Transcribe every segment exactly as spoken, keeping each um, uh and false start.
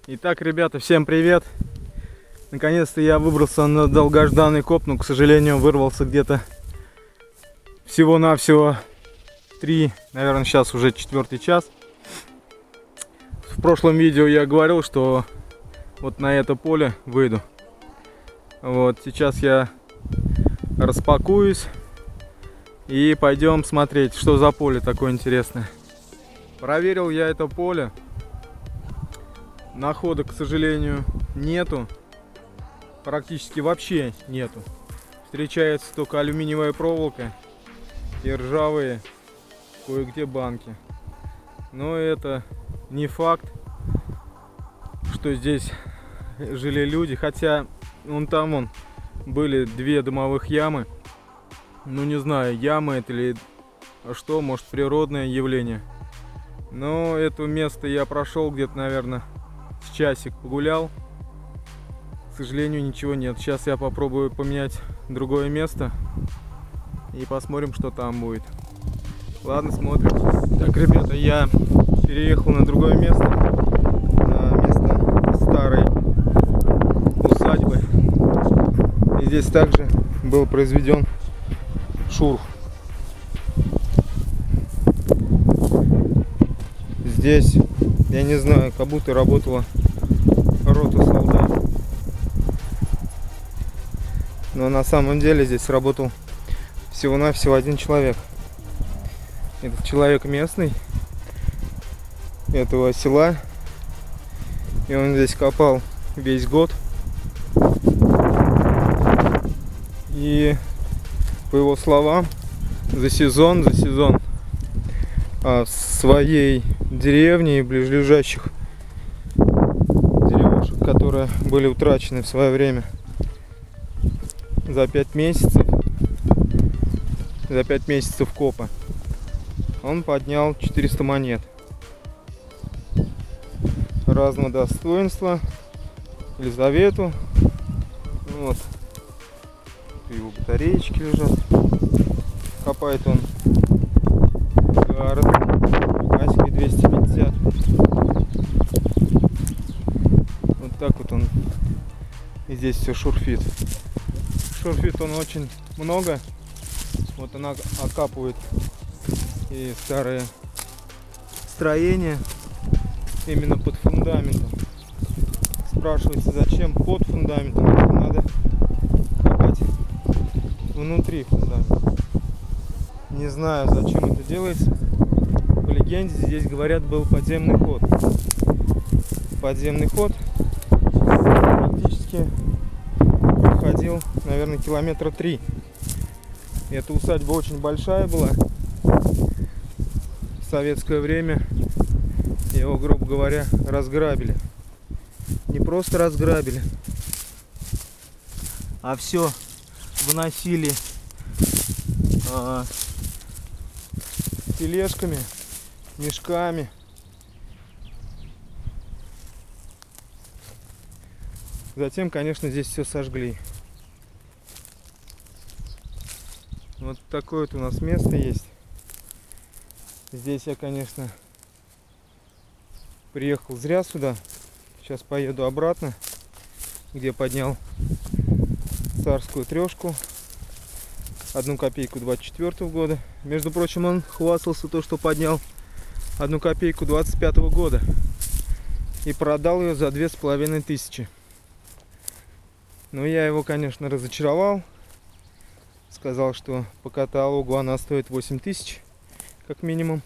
Итак, ребята, всем привет! Наконец-то я выбрался на долгожданный коп, но, к сожалению, вырвался где-то всего-навсего три, наверное, сейчас уже четвертый час. В прошлом видео я говорил, что вот на это поле выйду. Вот, сейчас я распакуюсь и пойдем смотреть, что за поле такое интересное. Проверил я это поле. Находок, к сожалению, нету. Практически вообще нету. Встречается только алюминиевая проволока и ржавые кое-где банки. Но это не факт, что здесь жили люди. Хотя вон там вон были две дымовых ямы. Ну не знаю, ямы это или что, может природное явление. Но это место я прошел где-то, наверное, с часик погулял. К сожалению, ничего нет. Сейчас я попробую поменять другое место и посмотрим, что там будет. Ладно, смотрим. Так, ребята, я переехал на другое место, на место старой усадьбы. И здесь также был произведен шурф. Здесь, я не знаю, как будто работала рота солдат. Но на самом деле здесь работал всего-навсего один человек. Этот человек местный, этого села. И он здесь копал весь год. И по его словам, за сезон, за сезон а в своей деревне и ближайших деревушек, которые были утрачены в свое время, за пять месяцев, за пять месяцев копа, он поднял четыреста монет разного достоинства. Елизавету. Вот. Его батареечки лежат. Копает он Аськой двести пятьдесят. Вот так вот он. И здесь все шурфит. Шурфит он очень много. Вот она окапывает и старые строения именно под фундаментом. Спрашивается, зачем под фундаментом? Надо копать внутри фундамента. Не знаю, зачем это делается. По легенде здесь, говорят, был подземный ход. Подземный ход практически проходил, наверное, километра три. Эта усадьба очень большая была. В советское время его, грубо говоря, разграбили. Не просто разграбили, а все выносили э, тележками, мешками. Затем, конечно, здесь все сожгли. Вот такое вот у нас место есть. Здесь я, конечно, приехал зря сюда. Сейчас поеду обратно, где поднял царскую трешку. Одну копейку двадцать четвёртого года. Между прочим, он хвастался то, что поднял одну копейку двадцать пятого года. И продал ее за две с половиной тысячи. Но я его, конечно, разочаровал. Сказал, что по каталогу она стоит восемь тысяч, как минимум.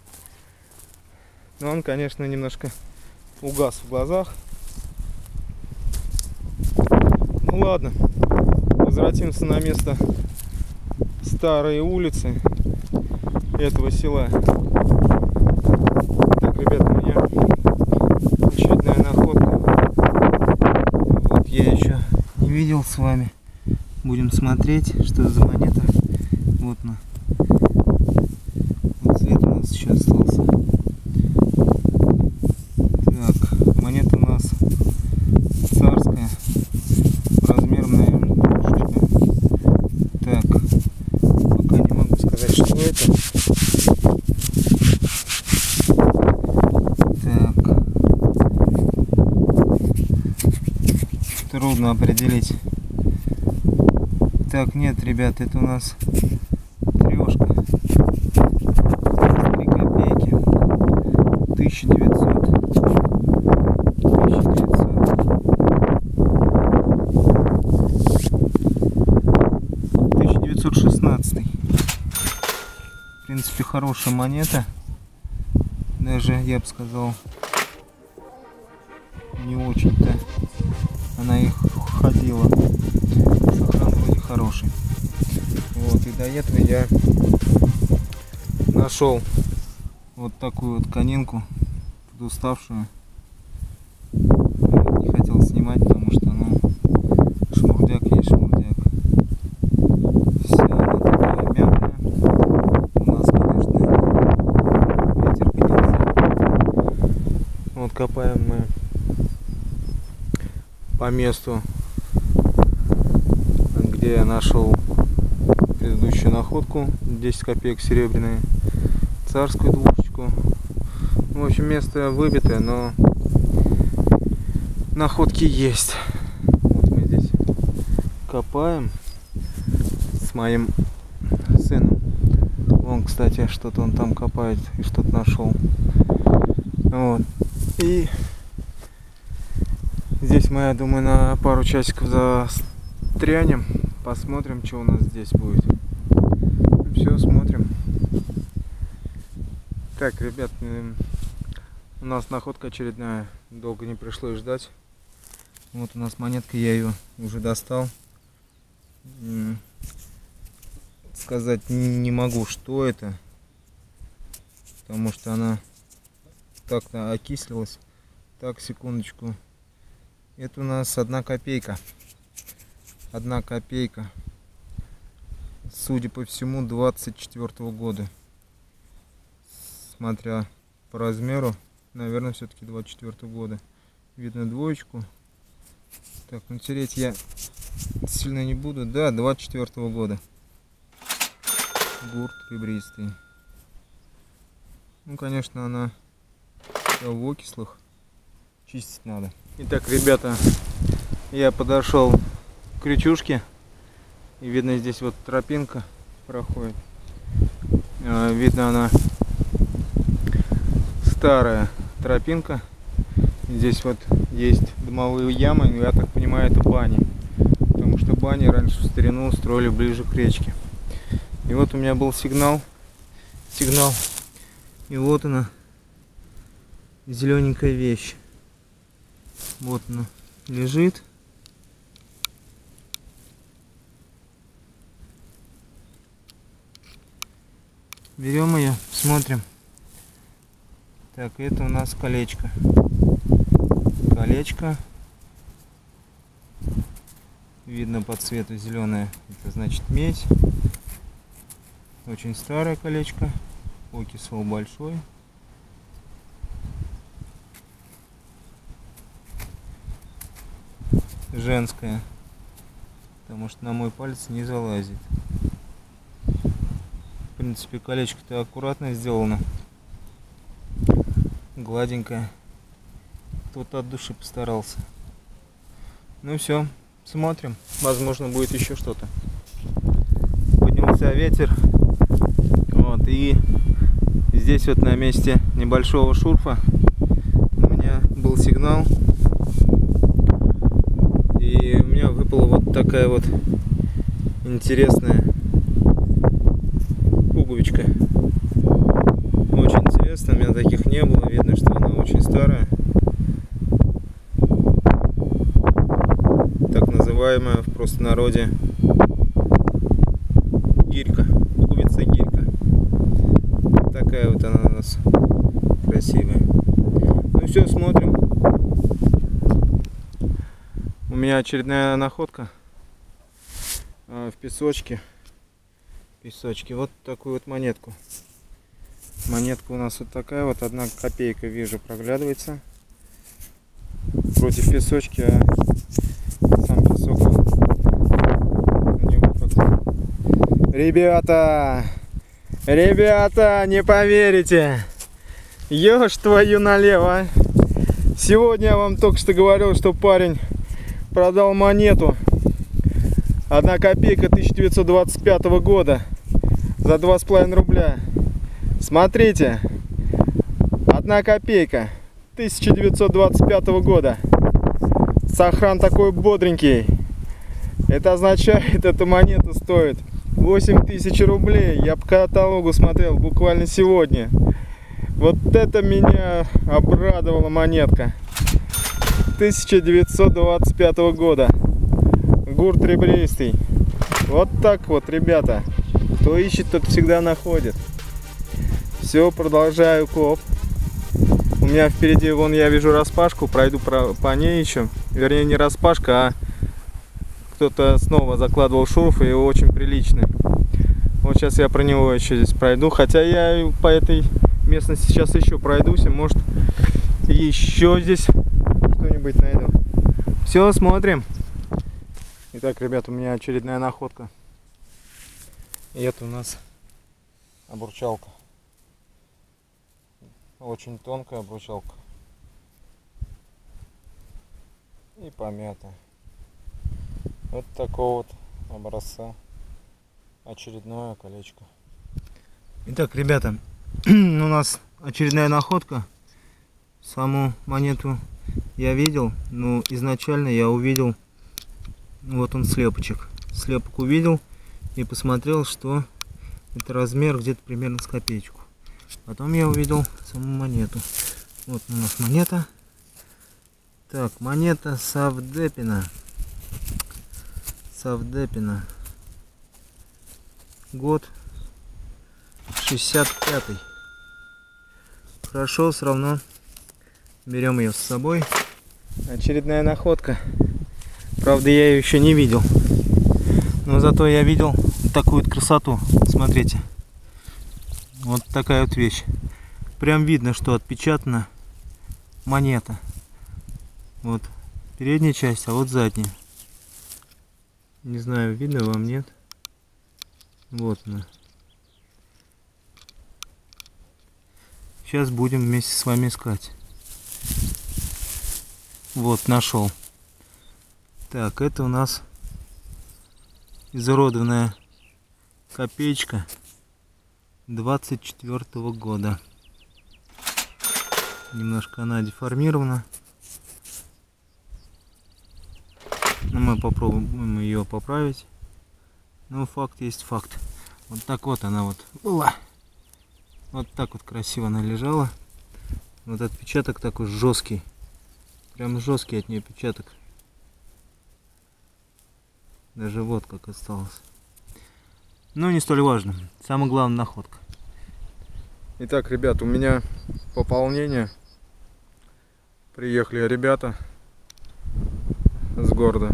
Но он, конечно, немножко угас в глазах. Ну ладно, возвратимся на место старой улицы этого села. Так, ребята, у меня очередная находка. Вот я еще не видел с вами. Будем смотреть, что за монета. Вот она. Вот цвет у нас еще остался. Так, монета у нас царская. Размером, наверное, так, пока не могу сказать, что это. Так. трудно определить. Так, нет, ребят, это у нас трешка. три копейки. тысяча девятьсот. тысяча девятьсот. тысяча девятьсот шестнадцатый. В принципе, хорошая монета. Даже, я бы сказал, не очень-то она их ходила. Сохран вроде хороший. Вот, и до этого я нашел вот такую вот конинку, подуставшую. Не хотел снимать, потому что, ну, шмурдяк есть шмурдяк. Вся она такая мягкая. У нас, конечно, ветер поднялся. Вот копаем мы по месту, где я нашел предыдущую находку, десять копеек серебряные, царскую двушечку. В общем, место выбитое, но находки есть. Вот мы здесь копаем с моим сыном. Он, кстати, что-то он там копает и что-то нашел. Вот. И здесь мы, я думаю, на пару часиков застрянем. Посмотрим, что у нас здесь будет. Все, смотрим. Так, ребят, у нас находка очередная. Долго не пришлось ждать. Вот у нас монетка, я ее уже достал. Сказать не могу, что это. Потому что она так-то окислилась. Так, секундочку. Это у нас одна копейка. Одна копейка. Судя по всему, двадцать четвёртого года. Смотря по размеру, наверное, все-таки двадцать четвёртого года. Видно двоечку. Так, ну тереть я сильно не буду. Да, двадцать четвёртого года. Гурт ребристый. Ну, конечно, она в окислах. Чистить надо. Итак, ребята, я подошел к речушке. И видно, здесь вот тропинка проходит. Видно, она старая тропинка. Здесь вот есть дымовые ямы. Я так понимаю, это бани. Потому что бани раньше в старину строили ближе к речке. И вот у меня был сигнал. Сигнал. И вот она. Зелененькая вещь. Вот она лежит. Берем ее, смотрим. Так, это у нас колечко. Колечко. Видно по цвету зеленое. Это значит медь. Очень старое колечко. Окисел большой. Женская, потому что на мой палец не залазит. В принципе, колечко-то аккуратно сделано, гладенькое. Кто-то от души постарался. Ну все, смотрим. Возможно, будет еще что-то. Поднялся ветер. Вот, и здесь вот на месте небольшого шурфа у меня был сигнал. И у меня выпала вот такая вот интересная пуговичка. Очень интересно, у меня таких не было. Видно, что она очень старая. Так называемая в простонародье гирька. Пуговица гирька. Такая вот она у нас красивая. Ну все, смотрим. У меня очередная находка в песочке. Песочке. Вот такую вот монетку. Монетка у нас вот такая вот. Одна копейка, вижу, проглядывается. Против песочки, а сам песок у него как-то... Ребята! Ребята, не поверите! Ешь твою налево! Сегодня я вам только что говорил, что парень Продал монету. Одна копейка тысяча девятьсот двадцать пятого года. За два с половиной рубля. Смотрите. Одна копейка тысяча девятьсот двадцать пятого года. Сохран такой бодренький. Это означает, эта монета стоит восемь тысяч рублей. Я по каталогу смотрел буквально сегодня. Вот это меня обрадовала монетка. тысяча девятьсот двадцать пятого года. Гурт ребристый. Вот так вот, ребята. Кто ищет, тот всегда находит. Все, продолжаю коп. У меня впереди, вон я вижу распашку. Пройду по, по ней еще. Вернее, не распашка, а кто-то снова закладывал шурф, и очень приличный. Вот сейчас я про него еще здесь пройду. Хотя я по этой местности сейчас еще пройдусь. И может еще здесь что-нибудь найду. Все, смотрим. Итак, ребят, у меня очередная находка. И это у нас обручалка. Очень тонкая обручалка. И помятая. Вот такого вот образца. Очередное колечко. Итак, ребята, у нас очередная находка. Саму монету я видел, но изначально я увидел, вот он слепочек. Слепок увидел и посмотрел, что это размер где-то примерно с копеечку. Потом я увидел саму монету. Вот у нас монета. Так, монета Савдепина. Савдепина. Год шестьдесят пятый. Хорошо, все равно берем ее с собой. Очередная находка. Правда, я ее еще не видел. Но зато я видел такую вот красоту. Смотрите. Вот такая вот вещь. Прям видно, что отпечатана монета. Вот передняя часть, а вот задняя. Не знаю, видно вам, нет? Вот она. Сейчас будем вместе с вами искать. Вот, нашел. Так, это у нас изуродованная копеечка двадцать четвёртого года. Немножко она деформирована. Но мы попробуем ее поправить. Но факт есть факт. Вот так вот она вот была. Вот так вот красиво она лежала. Вот отпечаток такой жесткий. Прям жесткий от нее отпечаток. Даже вот как осталось. Но не столь важно. Самое главное — находка. Итак, ребят, у меня пополнение. Приехали ребята с города.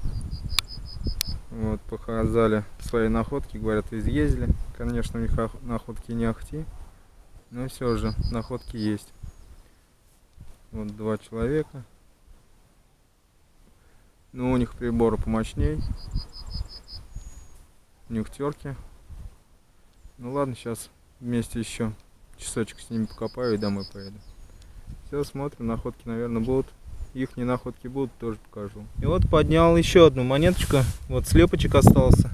Вот, показали свои находки. Говорят, изъездили. Конечно, у них находки не ахти. Но все же, находки есть. Вот два человека. Но у них приборы помощней. Нюхтерки. Ну ладно, сейчас вместе еще часочек с ними покопаю и домой поеду. Все, смотрим, находки, наверное, будут. Их не находки будут, тоже покажу. И вот поднял еще одну монеточку. Вот слепочек остался.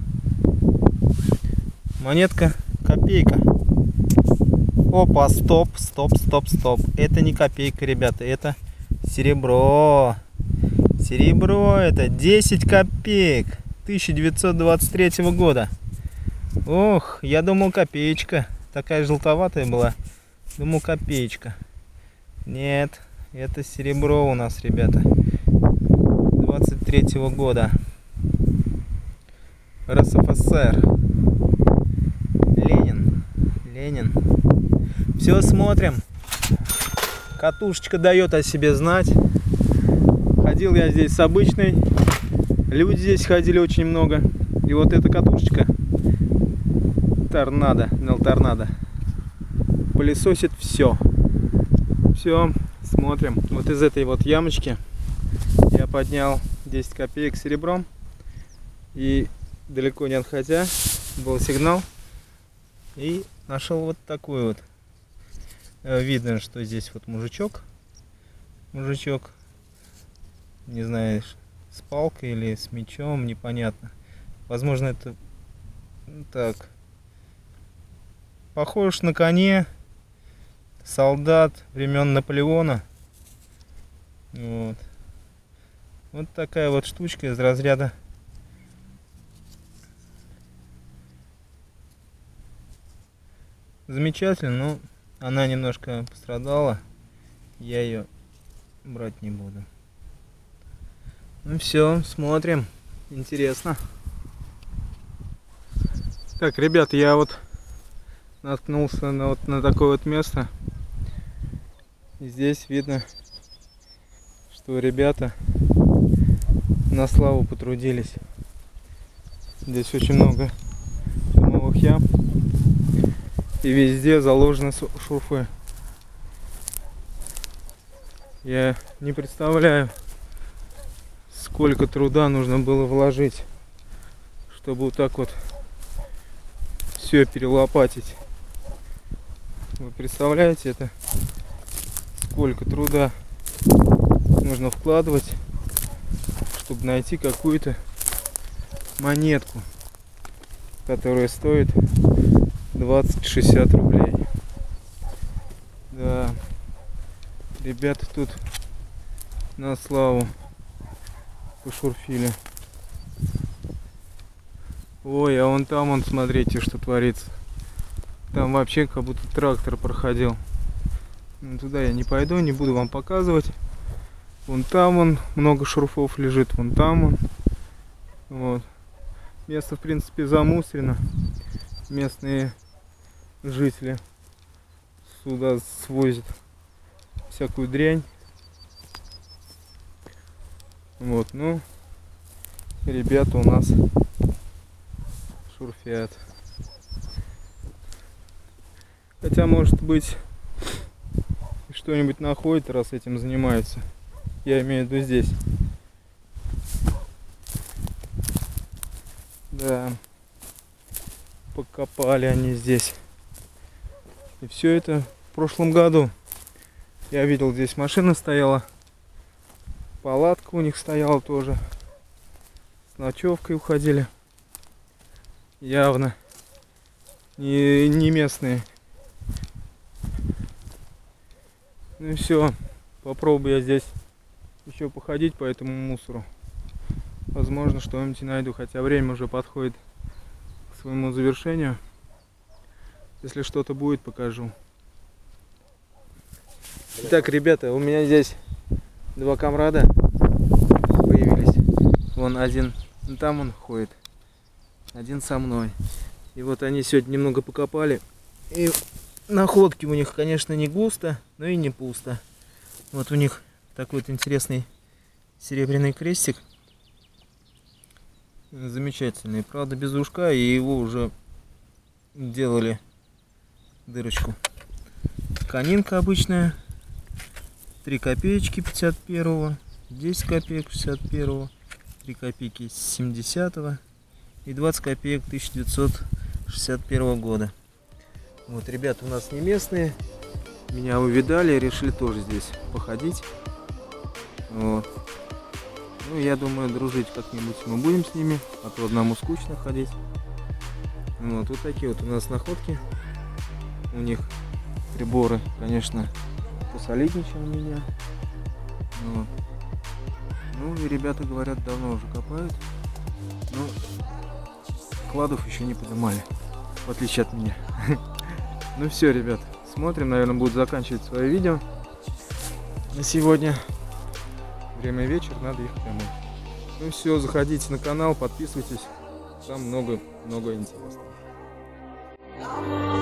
Монетка копейка. Опа, стоп, стоп, стоп, стоп. Это не копейка, ребята, это серебро. Серебро, это десять копеек. тысяча девятьсот двадцать третьего года. Ох, я думал копеечка. Такая желтоватая была. Думал копеечка. Нет, это серебро у нас, ребята. двадцать третьего года. РСФСР. Ленин. Ленин. Все, смотрим. Катушечка дает о себе знать. Ходил я здесь с обычной. Люди здесь ходили очень много. И вот эта катушечка торнадо, Нел торнадо, пылесосит все. Все, смотрим. Вот из этой вот ямочки я поднял десять копеек серебром. И далеко не отходя, был сигнал. И нашел вот такой вот. Видно, что здесь вот мужичок. Мужичок. Не знаю, с палкой или с мечом, непонятно. Возможно, это ну, так. Похож на коне. Солдат времен Наполеона. Вот. Вот такая вот штучка из разряда замечательно, но она немножко пострадала. Я ее брать не буду. Ну все, смотрим. Интересно. Так, ребят, я вот наткнулся на вот на такое вот место. И здесь видно, что ребята на славу потрудились. Здесь очень много новых ям. И везде заложены шурфы. Я не представляю, сколько труда нужно было вложить, чтобы вот так вот все перелопатить. Вы представляете это? Сколько труда нужно вкладывать, чтобы найти какую-то монетку, которая стоит двадцать-шестьдесят рублей. Да, ребята тут на славу пошурфили. Ой, а вон там, вон, смотрите, что творится. Там вообще как будто трактор проходил. Ну, туда я не пойду, не буду вам показывать. Вон там вон много шурфов лежит, вон там вон. Вот. Место, в принципе, замусорено. Местные жители сюда свозят всякую дрянь. Вот, ну, ребята у нас шурфят. Хотя, может быть, что-нибудь находит, раз этим занимаются. Я имею в виду здесь. Да. Покопали они здесь. И все это в прошлом году. Я видел, здесь машина стояла. Палатка у них стояла тоже. С ночевкой уходили. Явно не, не местные. Ну и все. Попробую я здесь еще походить по этому мусору. Возможно, что-нибудь найду. Хотя время уже подходит к своему завершению. Если что-то будет, покажу. Итак, ребята, у меня здесь два комрада появились. Вон один там он ходит, один со мной. И вот они сегодня немного покопали. И находки у них, конечно, не густо, но и не пусто. Вот у них такой вот интересный серебряный крестик. Замечательный. Правда, без ушка, и его уже делали дырочку. Конинка обычная. три копеечки пятьдесят первого, десять копеек шестьдесят первого, три копейки семидесятого и двадцать копеек тысяча девятьсот шестьдесят первого года. Вот, ребята у нас не местные. Меня увидали, решили тоже здесь походить. Вот. Ну, я думаю, дружить как-нибудь мы будем с ними, а то одному скучно ходить. Вот, вот такие вот у нас находки. У них приборы, конечно, посолиднее, чем у меня. Вот. Ну и ребята говорят, давно уже копают, но кладов еще не поднимали, в отличие от меня. Ну все, ребят, смотрим, наверное, буду заканчивать свое видео на сегодня. Время вечер, надо их домой. Ну все, заходите на канал, подписывайтесь, там много-много интересного.